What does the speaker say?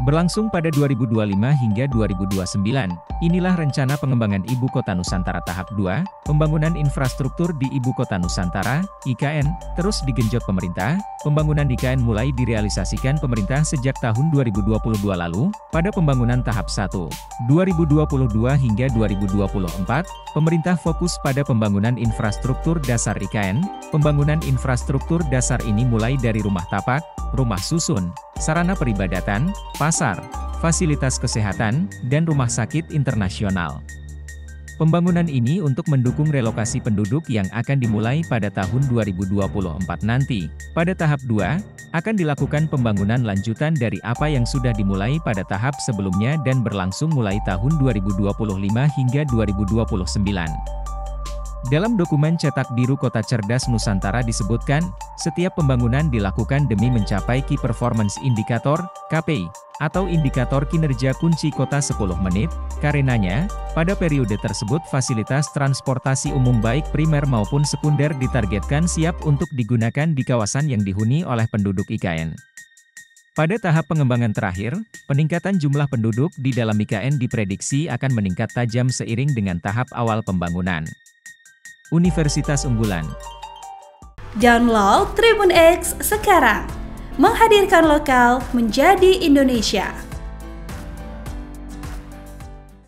Berlangsung pada 2025 hingga 2029, inilah rencana pengembangan Ibu Kota Nusantara tahap 2, pembangunan infrastruktur di Ibu Kota Nusantara, IKN, terus digenjot pemerintah. Pembangunan IKN mulai direalisasikan pemerintah sejak tahun 2022 lalu, pada pembangunan tahap 1, 2022 hingga 2024, pemerintah fokus pada pembangunan infrastruktur dasar IKN. Pembangunan infrastruktur dasar ini mulai dari rumah tapak, rumah susun, sarana peribadatan, pasar, fasilitas kesehatan, dan rumah sakit internasional. Pembangunan ini untuk mendukung relokasi penduduk yang akan dimulai pada tahun 2024 nanti. Pada tahap 2, akan dilakukan pembangunan lanjutan dari apa yang sudah dimulai pada tahap sebelumnya dan berlangsung mulai tahun 2025 hingga 2029. Dalam dokumen cetak biru Kota Cerdas Nusantara disebutkan, setiap pembangunan dilakukan demi mencapai Key Performance Indicator, KPI, atau indikator kinerja kunci kota 10 menit, karenanya, pada periode tersebut fasilitas transportasi umum baik primer maupun sekunder ditargetkan siap untuk digunakan di kawasan yang dihuni oleh penduduk IKN. Pada tahap pengembangan terakhir, peningkatan jumlah penduduk di dalam IKN diprediksi akan meningkat tajam seiring dengan tahap awal pembangunan. Universitas Unggulan. Download Tribun X sekarang, menghadirkan lokal menjadi Indonesia.